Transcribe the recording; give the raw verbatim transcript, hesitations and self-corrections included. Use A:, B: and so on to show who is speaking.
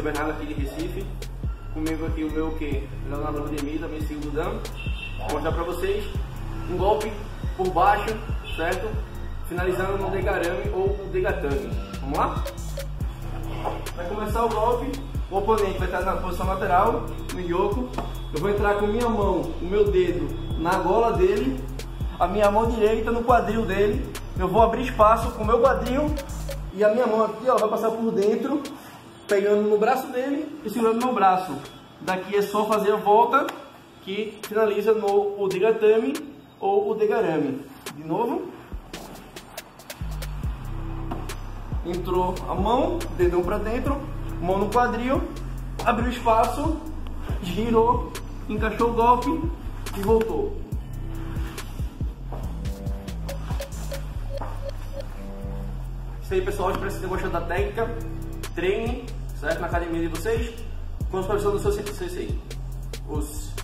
A: Bernardo aqui de Recife. Comigo aqui o meu que? Leonardo Rodemir, também sigo do Dan. Vou mostrar pra vocês um golpe por baixo, certo? Finalizando no degarame ou o degatame. Vamos lá? Vai começar o golpe, o oponente vai estar na posição lateral, no yoko. Eu vou entrar com minha mão, o meu dedo na gola dele, a minha mão direita no quadril dele. Eu vou abrir espaço com o meu quadril e a minha mão aqui, ó, vai passar por dentro, pegando no braço dele e segurando no meu braço. Daqui é só fazer a volta que finaliza no o degatame ou o degarame. De novo. Entrou a mão, dedão para dentro, mão no quadril, abriu espaço, girou, encaixou o golpe e voltou. Isso aí, pessoal, espero que vocês tenham gostado da técnica. Treinem, certo? Na academia de vocês, com os professores do seu C C I. Os